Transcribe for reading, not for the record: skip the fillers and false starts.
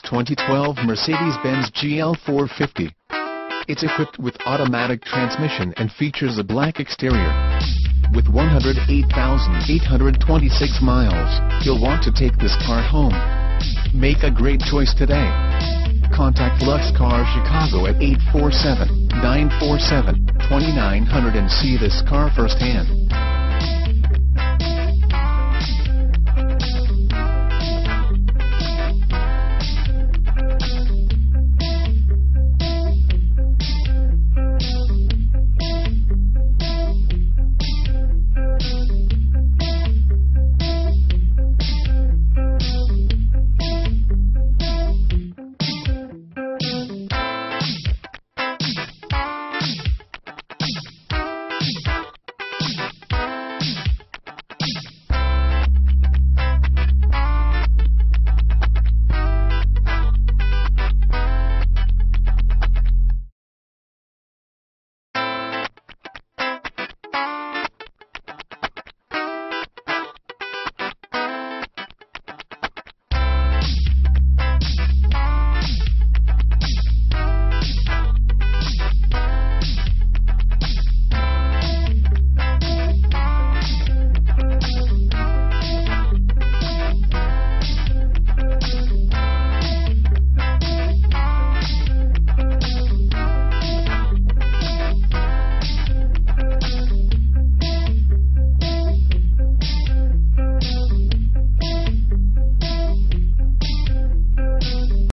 2012 Mercedes-Benz GL 450. It's equipped with automatic transmission and features a black exterior. With 108,826 miles, you'll want to take this car home. Make a great choice today. Contact Lux Car Chicago at 847-947-2900 and see this car firsthand.